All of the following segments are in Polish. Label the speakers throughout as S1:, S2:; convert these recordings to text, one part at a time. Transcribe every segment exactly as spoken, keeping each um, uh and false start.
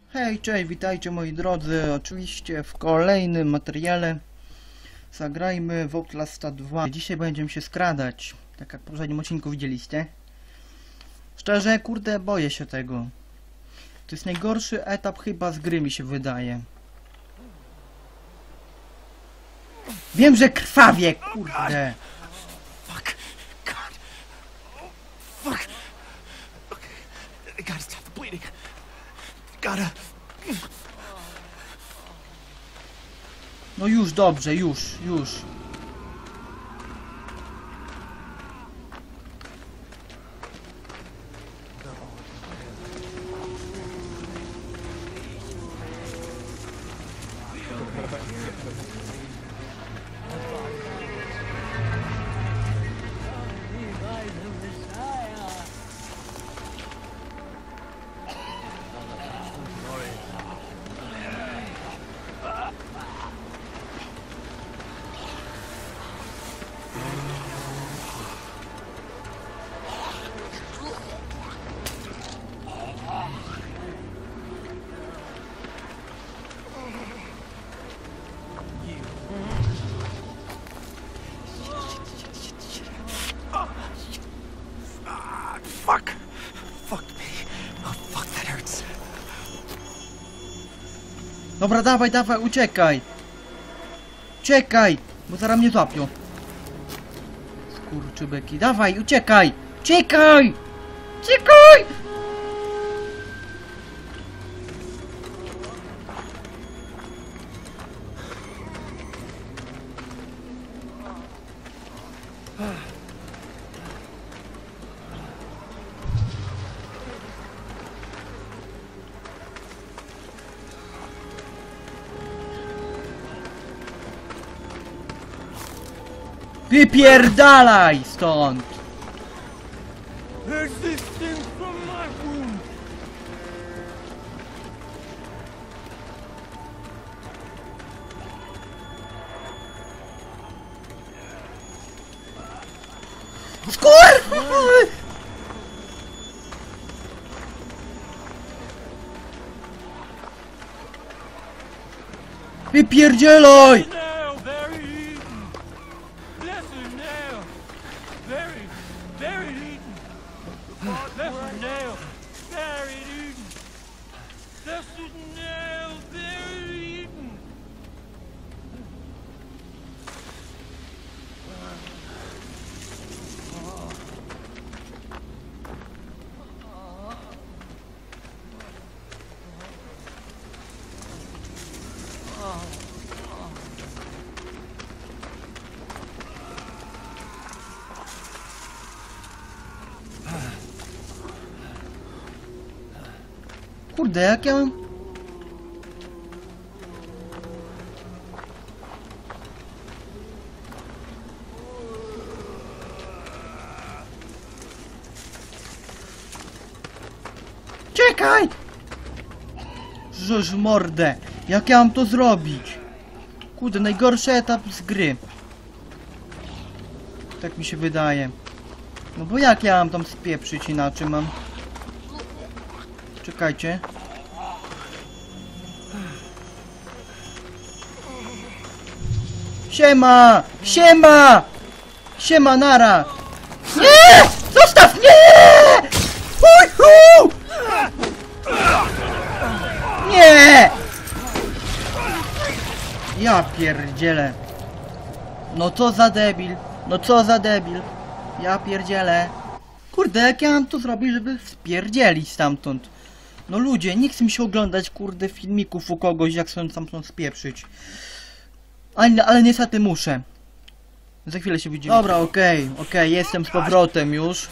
S1: Hej, cześć, witajcie moi drodzy, oczywiście w kolejnym materiale zagrajmy w Outlasta dwa. Dzisiaj będziemy się skradać, tak jak w poprzednim odcinku widzieliście. Szczerze, kurde, boję się tego. To jest najgorszy etap chyba z gry, mi się wydaje. Wiem, że krwawie, kurde.
S2: Fuck. God. Fuck. Okay. I gotta stop the bleeding. Gotta.
S1: No już, dobrze, już, już.
S2: Fuck. Fuck me. Oh, fuck, that hurts.
S1: Dobra, dawaj, dawaj, uciekaj. Uciekaj, bo zaraz mnie złapią. Skurczybyki, dawaj, uciekaj. Uciekaj! Uciekaj! Wypierdalaj stąd!
S2: There's this thing from my wound.
S1: Skur! Wypierdzielaj!
S2: Now, buried Eden. Blessed now. Buried. Buried Eden. Blessed now. Buried Eden. Blessed now. Buried Eden.
S1: Kurde, jak ja mam... Czekaj! Żeż mordę! Jak ja mam to zrobić? Kurde, najgorszy etap z gry. Tak mi się wydaje. No bo jak ja mam tam spieprzyć inaczej mam? Czekajcie. Siema! Siema! Siema, nara! Nie! Zostaw! Nie! Uhu! Nie! Ja pierdzielę. No co za debil. No co za debil. Ja pierdzielę. Kurde, jak ja mam to zrobić, żeby spierdzielić stamtąd? No ludzie, nie chcę mi się oglądać, kurde, filmików u kogoś, jak chcą stamtąd spieprzyć. Ale, ale niestety muszę. Za chwilę się widzimy. Dobra, okej, okay, okej, okay, jestem z powrotem już.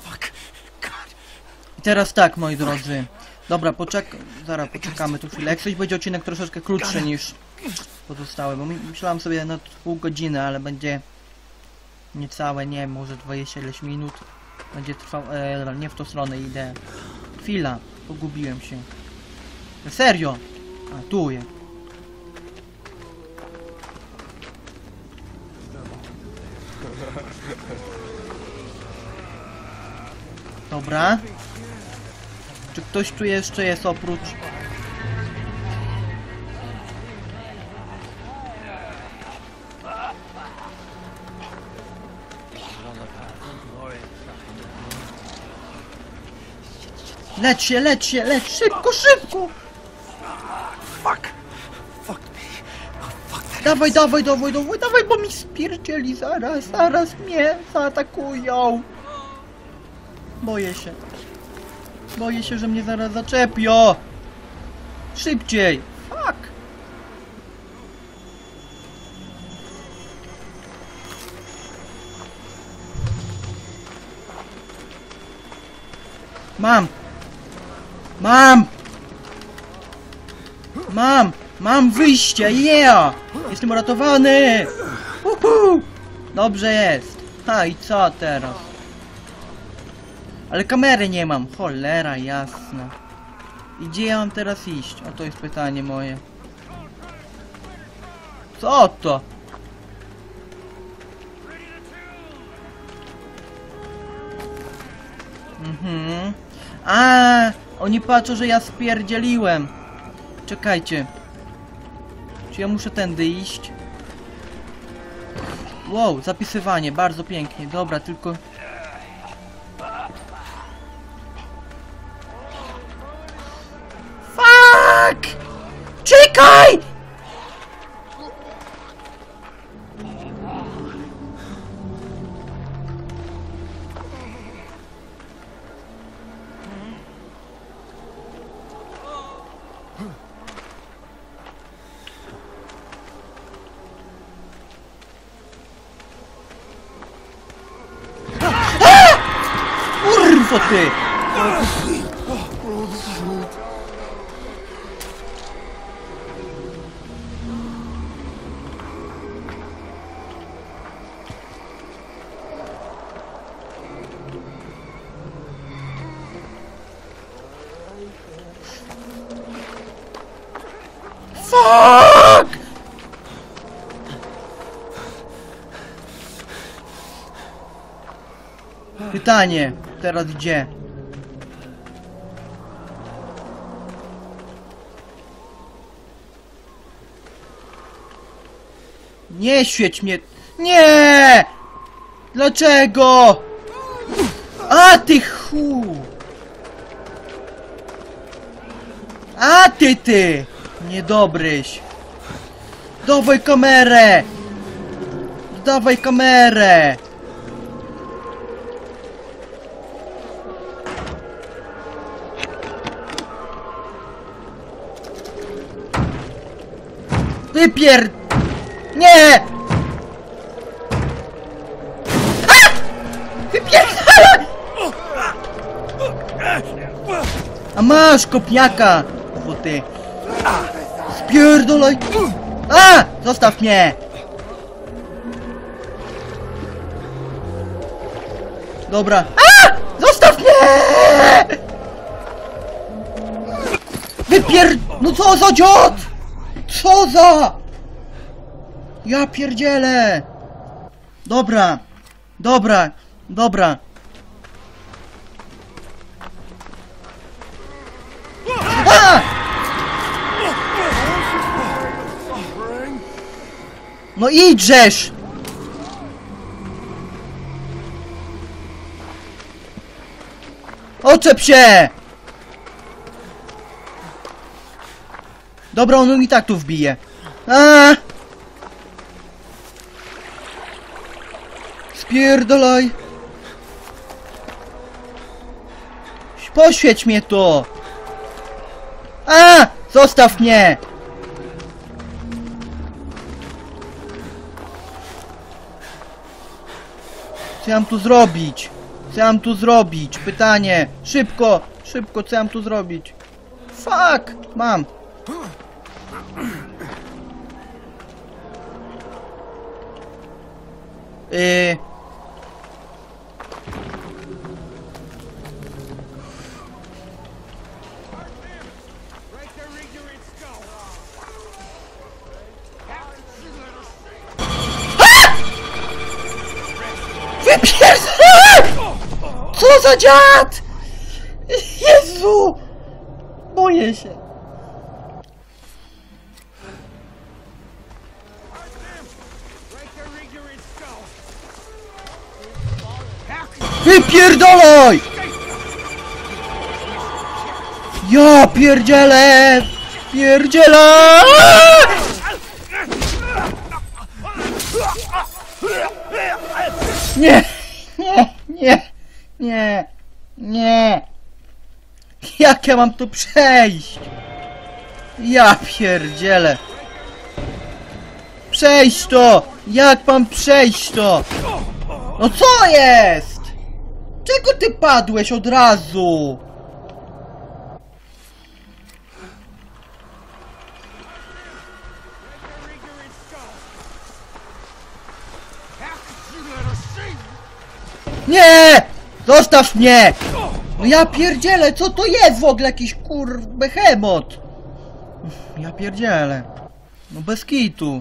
S1: I teraz tak, moi drodzy. Dobra, poczek... Zaraz poczekamy tu chwilę. Jak coś będzie odcinek troszeczkę krótszy niż pozostałe, bo myślałem sobie na pół godziny, ale będzie niecałe, nie, może dwadzieścia ileś minut. Będzie trwał... E, nie w tą stronę idę. Chwila, pogubiłem się. Serio! A, tu je. Dobra. Czy ktoś tu jeszcze jest oprócz... Lecz się, lecz się, lecz! Szybko, szybko!
S2: Fuck! Fuck me! Oh, fuck that!
S1: Dawaj, dawaj, dawaj, dawaj, dawaj, bo mi spierdzieli zaraz, zaraz mnie zaatakują. Boję się. Boję się, że mnie zaraz zaczepią. Szybciej. Fuck. Mam. Mam. Mam. Mam wyjście, yeah! Jestem uratowany! Uhu! Dobrze jest. Ha, i co teraz? Ale kamery nie mam. Cholera jasna. I gdzie ja mam teraz iść? O, to jest pytanie moje. Co to? Mhm. A, oni patrzą, że ja spierdzieliłem. Czekajcie. Czy ja muszę tędy iść? Wow, zapisywanie, bardzo pięknie. Dobra, tylko... Fuck! Czekaj! Kurwo ty! Fuck! Pytanie, teraz gdzie? Nie świeć mnie! Nie! Dlaczego? A ty chu! A ty ty! Niedobryś! Dawaj kamerę! Dawaj kamerę! Wypier... Nie! A! Wypierdala! A masz kopniaka! Bo ty... Spierdolaj! A! Zostaw mnie! Dobra. A! Zostaw mnie! Wypier... No co za dziot! Co za... Ja pierdzielę! Dobra. Dobra. Dobra. A! No idźżesz! Oczep się! Dobra, on mi tak tu wbije. A! Spierdolaj! Poświeć mnie to! A! Zostaw mnie! Co ja mam tu zrobić? Co ja mam tu zrobić? Pytanie! Szybko! Szybko, co ja mam tu zrobić? Fuck! Mam! Yy... Wypierdolę! Co za dziad! Jezu! Boję się. Wypierdolaj! Ja pierdzielę! Pierdzielę! Nie! Nie! Nie! Nie! Nie! Jak ja mam tu przejść? Ja pierdzielę! Przejść to! Jak mam przejść to? No co jest? Czego ty padłeś od razu? Nie! Zostaw mnie! No ja pierdzielę, co to jest w ogóle? Jakiś kur... behemot! Ja pierdzielę. No bez kitu.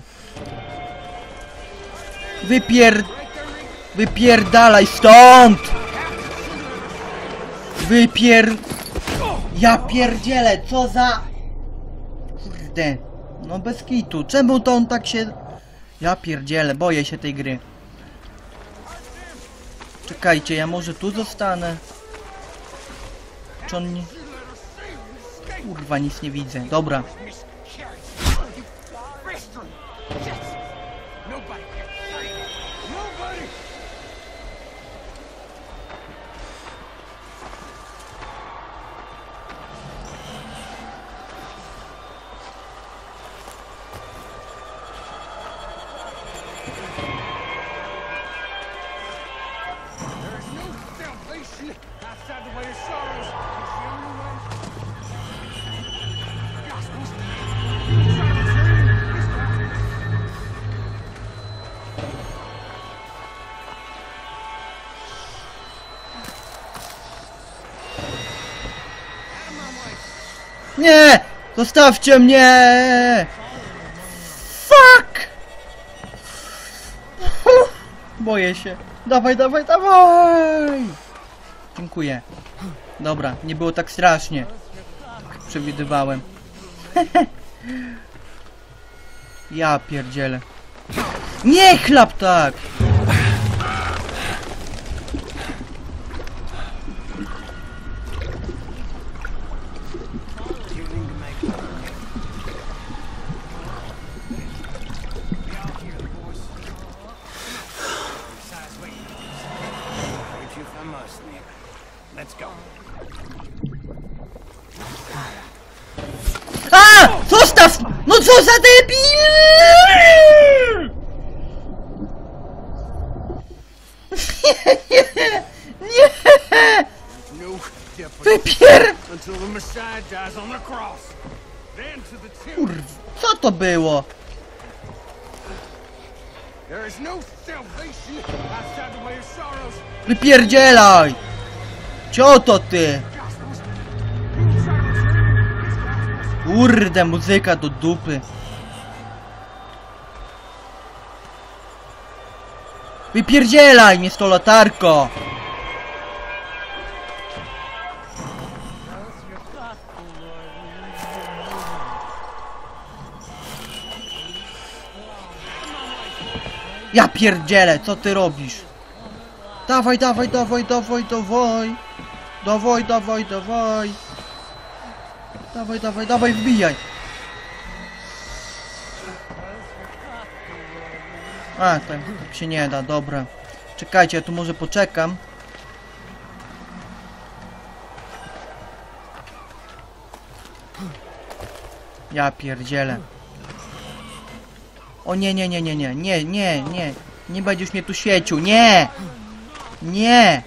S1: Wypier... Wypierdalaj stąd! Wypier... Ja pierdzielę, co za... Kurde. No bez kitu. Czemu to on tak się... Ja pierdzielę, boję się tej gry. Czekajcie, ja może tu zostanę? Czy on nie... Kurwa, nic nie widzę. Dobra. Nie! Zostawcie mnie! Fuck! Boję się. Dawaj, dawaj, dawaj! Dziękuję. Dobra, nie było tak strasznie. Tak przewidywałem. Ja pierdzielę. Nie chlap tak! A! Zostaw! No co za debil! Nie! Nie! Wypier... Kurwa, co to było? Wypierdzielaj! Cioto ty! Kurde, muzyka do dupy. Wypierdzielaj mnie z tą latarką! Ja pierdzielę, co ty robisz? Dawaj, dawaj, dawaj, dawaj, dawaj. Dawaj, dawaj, dawaj. Dawaj, dawaj, dawaj, wbijaj. A, tak, tak się nie da, dobra. Czekajcie, ja tu może poczekam. Ja pierdzielę. O nie, nie, nie, nie, nie, nie, nie, nie. Nie będziesz mnie tu świecił, nie! Nie!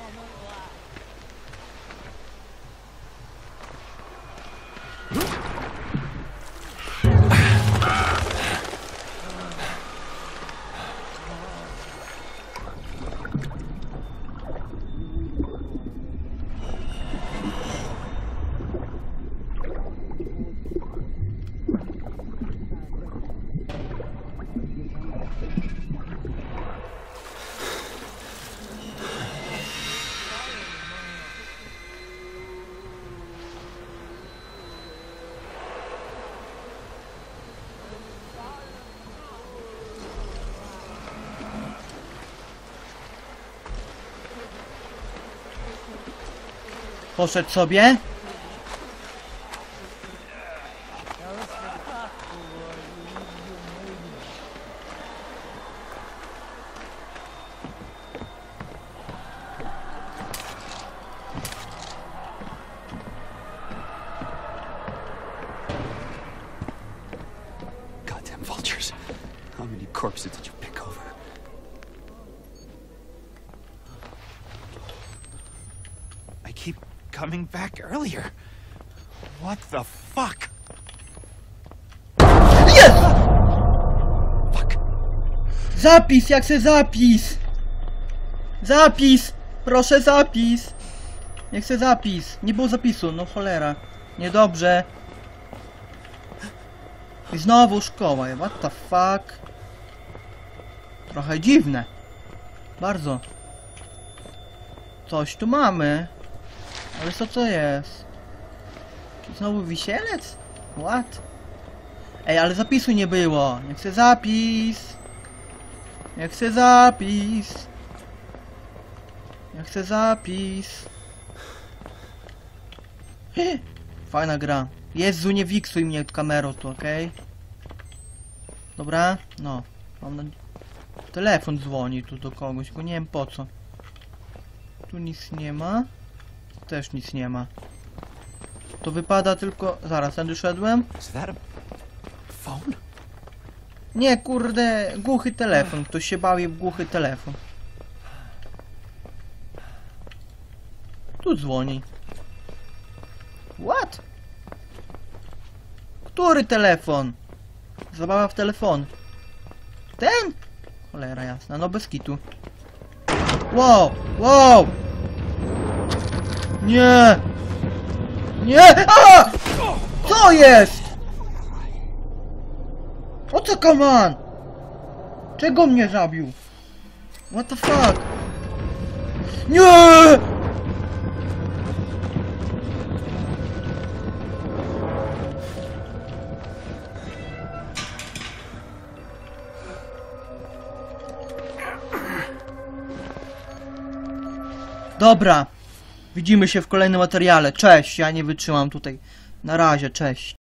S1: Poszedł sobie.
S2: corpses did you pick over? I keep coming back earlier. What the fuck?
S1: Jest!
S2: Fuck.
S1: Zapis, jak se zapis! Zapis! Proszę zapis! Nie chcę zapis. Nie było zapisu, no cholera. Niedobrze. I znowu szkoła. What the fuck? Trochę dziwne. Bardzo. Coś tu mamy. Ale co to jest? Czy znowu wisielec? What? Ej, ale zapisu nie było. Nie chcę zapis. Nie chcę zapis. Nie chcę zapis. Fajna gra. Jezu, nie wiksuj mnie kamerą tu, okej? Okay? Dobra? No. Mam na... Telefon dzwoni tu do kogoś, tylko nie wiem po co. Tu nic nie ma. Też nic nie ma. To wypada tylko... Zaraz, tędy szedłem?
S2: Is that a phone?
S1: Nie, kurde, głuchy telefon. Ktoś się bawi w głuchy telefon. Tu dzwoni. What? Który telefon? Zabawa w telefon. Ten? Cholera jasna, no bez kitu. Wow, wow! Nie! Nie! A! Co jest? O co, come on? Czego mnie zabił? What the fuck? Nie! Dobra. Widzimy się w kolejnym materiale. Cześć, ja nie wytrzymam tutaj. Na razie, cześć.